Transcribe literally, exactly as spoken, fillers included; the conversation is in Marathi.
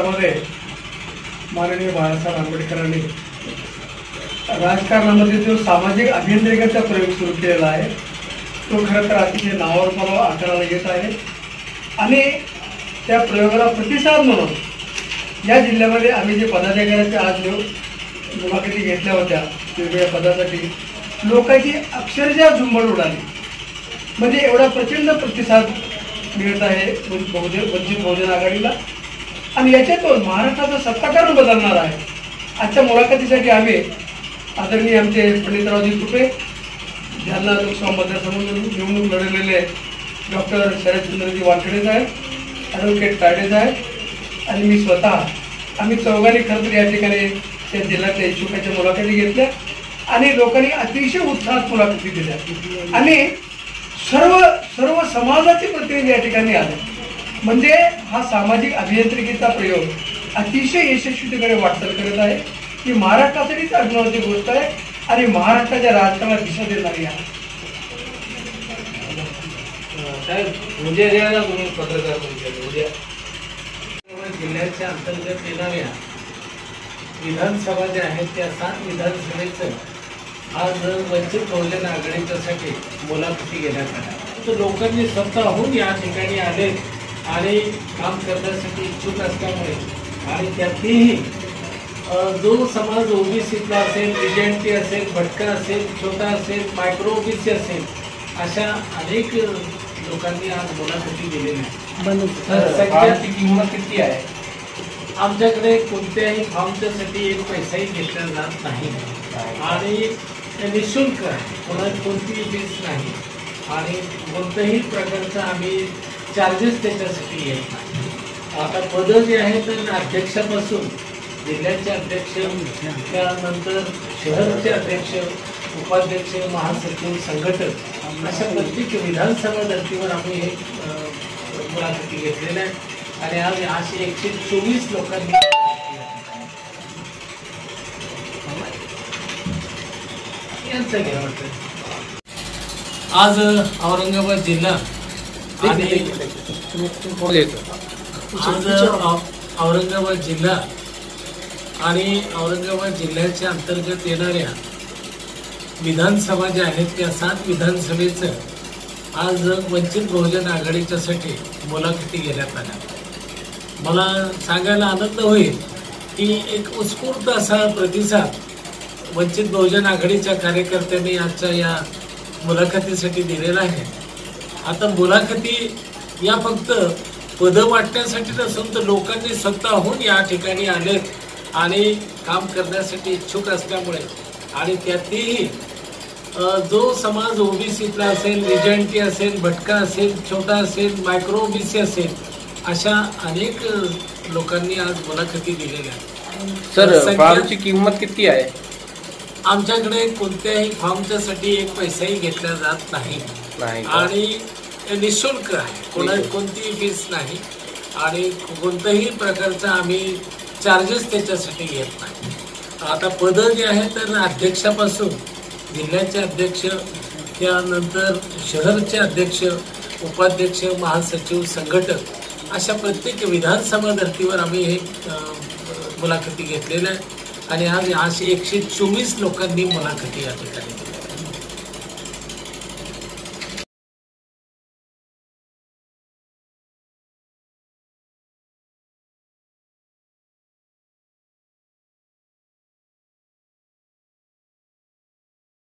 भारतामध्ये माननीय बाळासाहेब आंबेडकरांनी राजकारणामध्ये जो सामाजिक अभियांत्रिकीचा प्रयोग सुरू केलेला आहे तो खरं तर अतिशय नावारूपाला आकाराला येत आहे आणि त्या प्रयोगाला प्रतिसाद म्हणून या जिल्ह्यामध्ये आम्ही जे पदाधिकाऱ्याचे आज मुलाखती घेतल्या होत्या वेगवेगळ्या पदासाठी लोकांची अक्षरशः झुंबड उडाली। म्हणजे एवढा प्रचंड प्रतिसाद मिळत आहे बहुजन वंचित बहुजन आघाडीला आणि याच्यातून महाराष्ट्राचं सत्ताकारण बदलणार आहे। आजच्या मुलाखतीसाठी आम्ही आदरणीय आमचे पंडितरावजी तुपे, जालना लोकसभा मतदारसंघातून निवडणूक लढवलेले डॉक्टर शरदचंद्रजी वानखेडे साहेब, ॲडव्होकेट तायडे साहेब आणि मी स्वतः आम्ही चौघांनी खरं तर या ठिकाणी त्या जिल्ह्यातल्या इच्छुकाच्या मुलाखती घेतल्या आणि लोकांनी अतिशय उत्साहात मुलाखती दिल्या आणि सर्व सर्व समाजाचे प्रतिनिधी या ठिकाणी आले। म्हणजे हा सामाजिक अभियांत्रिकीचा प्रयोग अतिशय यशस्वीतेकडे वाटचाल करत आहे। ही महाराष्ट्रासाठीच अभिमानाची गोष्ट आहे आणि महाराष्ट्राच्या राजकारणाला दिशा देणारी आहे। साहेब उद्या द्यायला तुम्ही पत्रकार परिषद उद्या जिल्ह्याच्या अंतर्गत येणाऱ्या विधानसभा ज्या आहेत त्या सात विधानसभेचं आज वंचित बहुजन आघाडीच्यासाठी मुलाखती घेण्यात आल्या। तर लोकांनी स्वतःहून या ठिकाणी आले आणि काम करण्यासाठी इच्छुक असल्यामुळे आणि त्यातही जो समाज ओबीसीतला असेल, विजयंती असेल, भटका असेल, छोटा असेल, मायक्रो ओबीसी असेल, अशा अनेक लोकांनी आज मुलाखती दिलेल्या सगळ्याची किंमत किती आहे? आमच्याकडे कोणत्याही फॉर्मच्यासाठी एक पैसाही घेतला जात नाही आणि निःशुल्क आहे, कोणाची कोणतीही फीस नाही आणि कोणत्याही प्रकारचा आम्ही चार्जेस त्याच्यासाठी घेत नाही। आता पदं जे आहेत तर अध्यक्षापासून जिल्ह्याचे अध्यक्ष, त्यानंतर शहराचे अध्यक्ष, उपाध्यक्ष, महासचिव, संघटक अशा प्रत्येक विधानसभा धर्तीवर आम्ही हे मुलाखती घेतलेल्या आहेत आणि आज असे एकशे चोवीस लोकांनी यांचं घ्या वाटतं। आज औरंगाबाद जिल्हा आणि आज औरंगाबाद जिल्हा आणि औरंगाबाद जिल्ह्याच्या अंतर्गत येणाऱ्या विधानसभा ज्या आहेत त्या सात विधानसभेचं आज वंचित बहुजन आघाडीच्यासाठी मुलाखती घेण्यात आल्या। मला सांगायला आनंद होईल की एक उत्स्फूर्त असा प्रतिसाद वंचित बहुजन आघाडीच्या कार्यकर्त्यांनी आजच्या या मुलाखतीसाठी दिलेला आहे। आता मुलाखती या फक्त पदं वाटण्यासाठी नसून तर लोकांनी स्वतःहून या ठिकाणी आलेत आणि काम करण्यासाठी इच्छुक असल्यामुळे आणि त्यातही जो समाज ओबीसीतला असेल, विजयंती असेल, भटका असेल, छोटा असेल, मायक्रो ओबीसी असेल, अशा अनेक लोकांनी आज मुलाखती दिलेल्या आहेत। सर फॉर्मची किंमत किती आहे? आमच्याकडे कोणत्याही फॉर्मच्यासाठी एक पैसाही घेतला जात नाही आणि निःशुल्क आहे, कोणाची कोणतीही फीस नाही आणि कोणत्याही प्रकारचा आम्ही चार्जेस त्याच्यासाठी घेत नाही। आता पदं जे आहेत तर अध्यक्षापासून जिल्ह्याचे अध्यक्ष, त्यानंतर शहरचे अध्यक्ष, उपाध्यक्ष, महासचिव, संघटक अशा प्रत्येक विधानसभा धर्तीवर आम्ही हे मुलाखती घेतलेल्या आहेत आणि आज असे एकशे चोवीस लोकांनी मुलाखती या ठिकाणी